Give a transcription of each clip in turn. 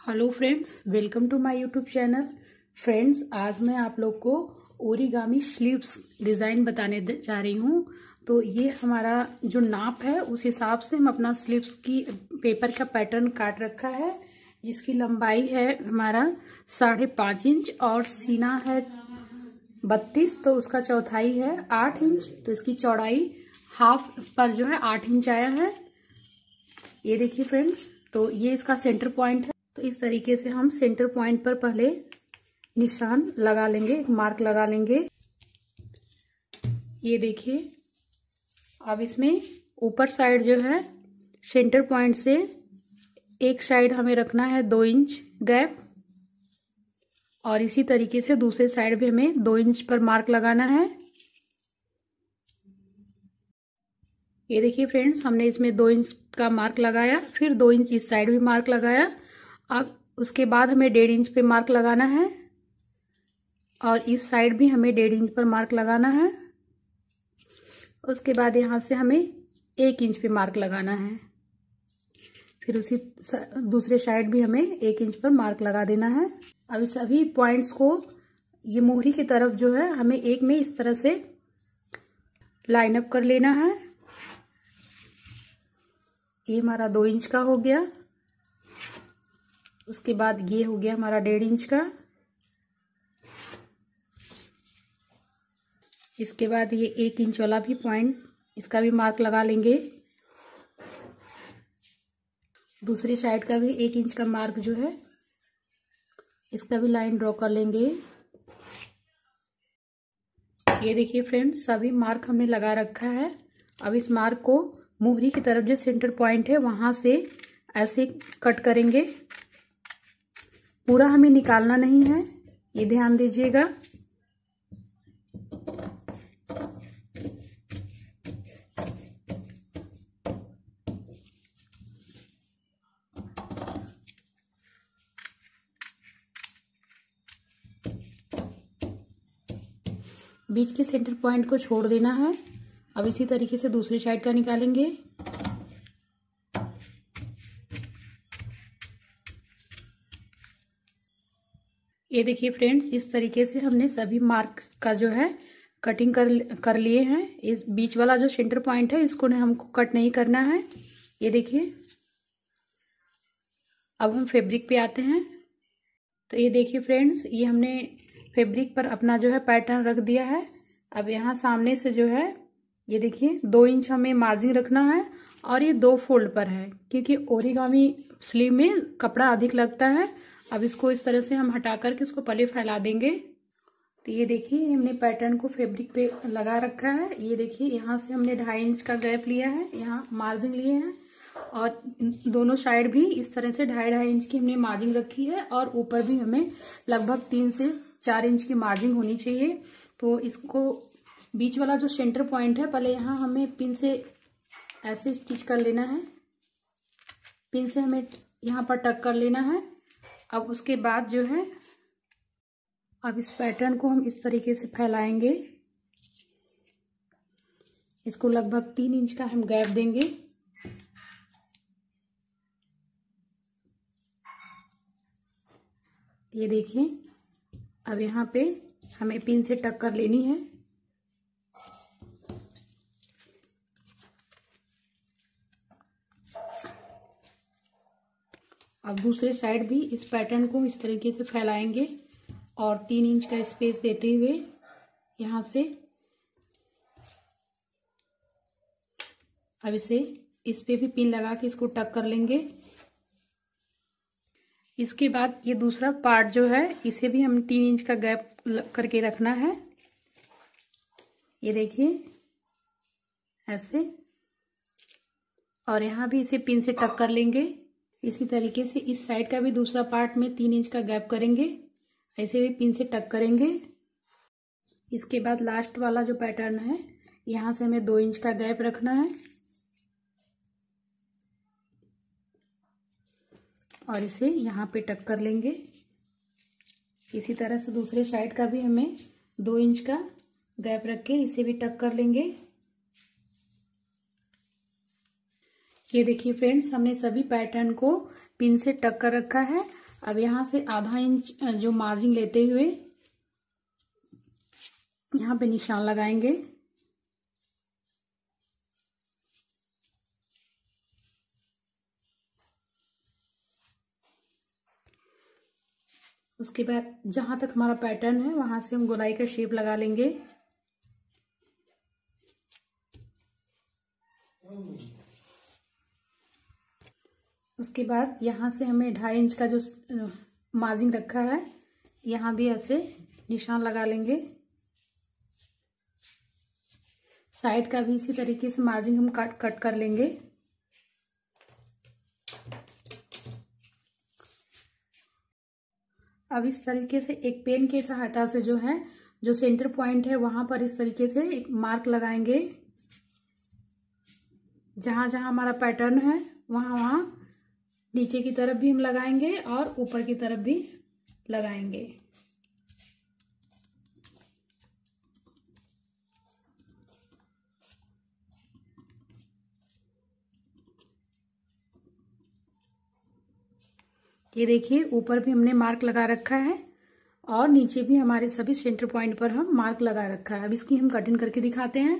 Hello friends, welcome to my YouTube channel. Friends, आज मैं आप लोग को ओरिगामी स्लीव्स डिज़ाइन बताने जा रही हूँ। तो ये हमारा जो नाप है उस हिसाब से हम अपना स्लीव्स की पेपर का पैटर्न काट रखा है, जिसकी लंबाई है हमारा 5.5 इंच और सीना है 32, तो उसका चौथाई है 8 इंच। तो इसकी चौड़ाई हाफ पर जो है 8 इंच आया है। ये देखिए फ्रेंड्स, तो ये इसका सेंटर पॉइंट है। तो इस तरीके से हम सेंटर पॉइंट पर पहले निशान लगा लेंगे, एक मार्क लगा लेंगे। ये देखिए, अब इसमें ऊपर साइड जो है सेंटर पॉइंट से एक साइड हमें रखना है 2 इंच गैप, और इसी तरीके से दूसरे साइड भी हमें 2 इंच पर मार्क लगाना है। ये देखिए फ्रेंड्स, हमने इसमें 2 इंच का मार्क लगाया, फिर 2 इंच इस साइड भी मार्क लगाया। अब उसके बाद हमें 1.5 इंच पे मार्क लगाना है, और इस साइड भी हमें 1.5 इंच पर मार्क लगाना है। उसके बाद यहाँ से हमें 1 इंच पे मार्क लगाना है, फिर उसी दूसरे साइड भी हमें 1 इंच पर मार्क लगा देना है। अब इस सभी पॉइंट्स को ये मोहरी की तरफ जो है हमें एक में इस तरह से लाइन अप कर लेना है। ये हमारा 2 इंच का हो गया। उसके बाद ये हो गया हमारा 1.5 इंच का। इसके बाद ये 1 इंच वाला भी पॉइंट, इसका भी मार्क लगा लेंगे। दूसरी साइड का भी 1 इंच का मार्क जो है इसका भी लाइन ड्रॉ कर लेंगे। ये देखिए फ्रेंड्स, सभी मार्क हमने लगा रखा है। अब इस मार्क को मोहरी की तरफ जो सेंटर पॉइंट है वहां से ऐसे कट करेंगे। पूरा हमें निकालना नहीं है, ये ध्यान दीजिएगा। बीच के सेंटर पॉइंट को छोड़ देना है। अब इसी तरीके से दूसरी साइड का निकालेंगे। ये देखिए फ्रेंड्स, इस तरीके से हमने सभी मार्क का जो है कटिंग कर लिए हैं। इस बीच वाला जो सेंटर पॉइंट है इसको हमको कट नहीं करना है। ये देखिए, अब हम फैब्रिक पे आते हैं। तो ये देखिए फ्रेंड्स, ये हमने फैब्रिक पर अपना जो है पैटर्न रख दिया है। अब यहाँ सामने से जो है ये देखिए 2 इंच हमें मार्जिन रखना है, और ये 2 फोल्ड पर है क्योंकि ओरिगामी स्लीव में कपड़ा अधिक लगता है। अब इसको इस तरह से हम हटा करके इसको पहले फैला देंगे। तो ये देखिए, हमने पैटर्न को फैब्रिक पे लगा रखा है। ये देखिए, यहाँ से हमने 2.5 इंच का गैप लिया है, यहाँ मार्जिन लिए हैं, और दोनों साइड भी इस तरह से 2.5 इंच की हमने मार्जिन रखी है, और ऊपर भी हमें लगभग 3 से 4 इंच की मार्जिन होनी चाहिए। तो इसको बीच वाला जो सेंटर पॉइंट है, पहले यहाँ हमें पिन से ऐसे स्टिच कर लेना है। पिन से हमें यहाँ पर टक कर लेना है। अब उसके बाद जो है, अब इस पैटर्न को हम इस तरीके से फैलाएंगे। इसको लगभग 3 इंच का हम गैप देंगे। ये देखिए, अब यहाँ पे हमें पिन से टक कर लेनी है। अब दूसरे साइड भी इस पैटर्न को इस तरीके से फैलाएंगे, और 3 इंच का स्पेस देते हुए यहाँ से अब इसे इस पे भी पिन लगा के इसको टक कर लेंगे। इसके बाद ये दूसरा पार्ट जो है इसे भी हम 3 इंच का गैप करके रखना है। ये देखिए ऐसे, और यहाँ भी इसे पिन से टक कर लेंगे। इसी तरीके से इस साइड का भी दूसरा पार्ट में 3 इंच का गैप करेंगे, ऐसे भी पिन से टक करेंगे। इसके बाद लास्ट वाला जो पैटर्न है, यहाँ से हमें 2 इंच का गैप रखना है, और इसे यहाँ पे टक कर लेंगे। इसी तरह से दूसरे साइड का भी हमें 2 इंच का गैप रख के इसे भी टक कर लेंगे। ये देखिए फ्रेंड्स, हमने सभी पैटर्न को पिन से टक कर रखा है। अब यहाँ से आधा इंच जो मार्जिन लेते हुए यहाँ पे निशान लगाएंगे। उसके बाद जहां तक हमारा पैटर्न है वहां से हम गोलाई का शेप लगा लेंगे। उसके बाद यहाँ से हमें 2.5 इंच का जो मार्जिन रखा है यहाँ भी ऐसे निशान लगा लेंगे। साइड का भी इसी तरीके से मार्जिन हम कट कर लेंगे। अब इस तरीके से एक पेन की सहायता से जो है जो सेंटर पॉइंट है वहां पर इस तरीके से एक मार्क लगाएंगे। जहां जहां हमारा पैटर्न है वहां वहां नीचे की तरफ भी हम लगाएंगे और ऊपर की तरफ भी लगाएंगे। ये देखिए ऊपर भी हमने मार्क लगा रखा है और नीचे भी हमारे सभी सेंटर पॉइंट पर हम मार्क लगा रखा है। अब इसकी हम कटिंग करके दिखाते हैं।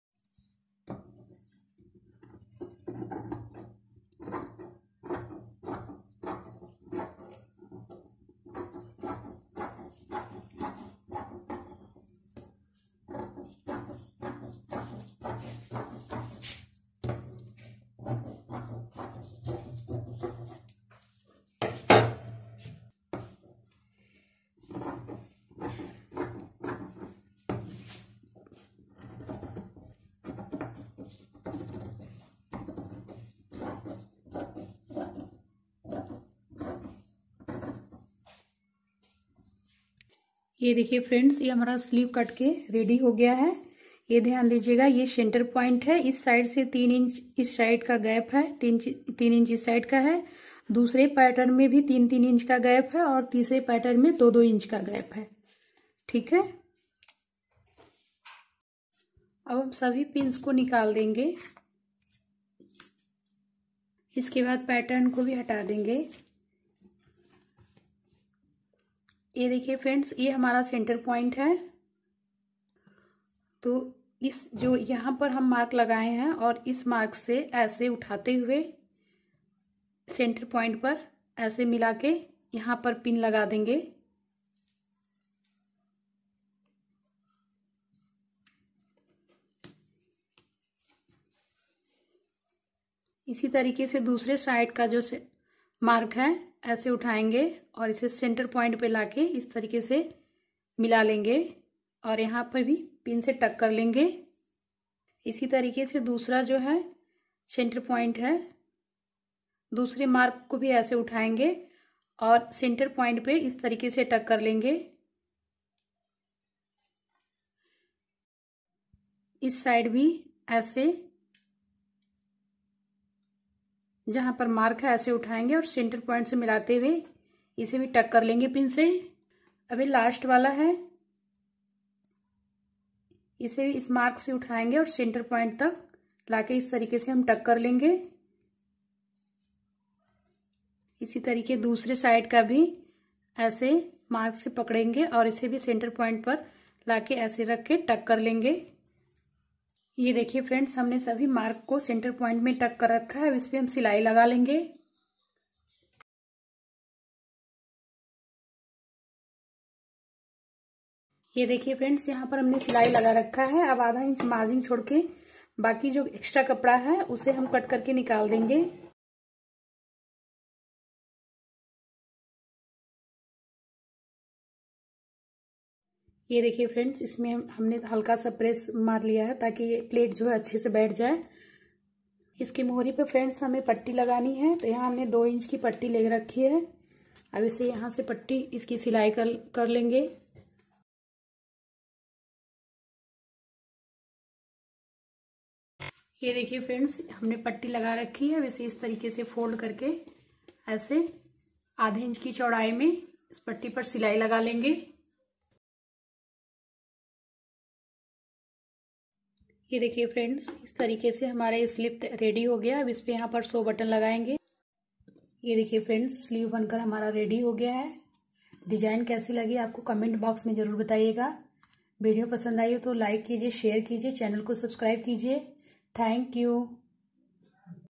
ये देखिए फ्रेंड्स, ये हमारा स्लीव कट के रेडी हो गया है। ये ध्यान दीजिएगा, ये सेंटर पॉइंट है। इस साइड से 3 इंच इस साइड का गैप है, 3 इंच इस साइड का है। दूसरे पैटर्न में भी 3 इंच का गैप है और तीसरे पैटर्न में 2 इंच का गैप है। ठीक है, अब हम सभी पिंस को निकाल देंगे। इसके बाद पैटर्न को भी हटा देंगे। ये देखिए फ्रेंड्स, ये हमारा सेंटर पॉइंट है। तो इस जो यहाँ पर हम मार्क लगाए हैं और इस मार्क से ऐसे उठाते हुए सेंटर पॉइंट पर ऐसे मिला के यहाँ पर पिन लगा देंगे। इसी तरीके से दूसरे साइड का जो मार्क है ऐसे उठाएंगे और इसे सेंटर पॉइंट पे लाके इस तरीके से मिला लेंगे और यहाँ पर भी पिन से टक कर लेंगे। इसी तरीके से दूसरा जो है सेंटर पॉइंट है, दूसरे मार्क को भी ऐसे उठाएंगे और सेंटर पॉइंट पे इस तरीके से टक कर लेंगे। इस साइड भी ऐसे जहां पर मार्क है ऐसे उठाएंगे और सेंटर पॉइंट से मिलाते हुए इसे भी टक कर लेंगे पिन से। अभी लास्ट वाला है, इसे भी इस मार्क से उठाएंगे और सेंटर पॉइंट तक लाके इस तरीके से हम टक कर लेंगे। इसी तरीके दूसरे साइड का भी ऐसे मार्क से पकड़ेंगे और इसे भी सेंटर पॉइंट पर लाके ऐसे रख के टक कर लेंगे। ये देखिए फ्रेंड्स, हमने सभी मार्क को सेंटर पॉइंट में टक कर रखा है। अब इस पे हम सिलाई लगा लेंगे। ये देखिए फ्रेंड्स, यहाँ पर हमने सिलाई लगा रखा है। अब आधा इंच मार्जिन छोड़ के बाकी जो एक्स्ट्रा कपड़ा है उसे हम कट करके निकाल देंगे। ये देखिए फ्रेंड्स, इसमें हमने हल्का सा प्रेस मार लिया है ताकि ये प्लेट जो है अच्छे से बैठ जाए। इसकी मोहरी पे फ्रेंड्स हमें पट्टी लगानी है, तो यहाँ हमने 2 इंच की पट्टी ले रखी है। अब इसे यहाँ से पट्टी इसकी सिलाई कर लेंगे। ये देखिए फ्रेंड्स, हमने पट्टी लगा रखी है। वैसे इस तरीके से फोल्ड करके ऐसे आधे इंच की चौड़ाई में इस पट्टी पर सिलाई लगा लेंगे। ये देखिए फ्रेंड्स, इस तरीके से हमारा ये स्लिप रेडी हो गया। अब इस पे यहाँ पर 100 बटन लगाएंगे। ये देखिए फ्रेंड्स, स्लीव बनकर हमारा रेडी हो गया है। डिजाइन कैसी लगी आपको कमेंट बॉक्स में ज़रूर बताइएगा। वीडियो पसंद आई हो तो लाइक कीजिए, शेयर कीजिए, चैनल को सब्सक्राइब कीजिए। Thank you.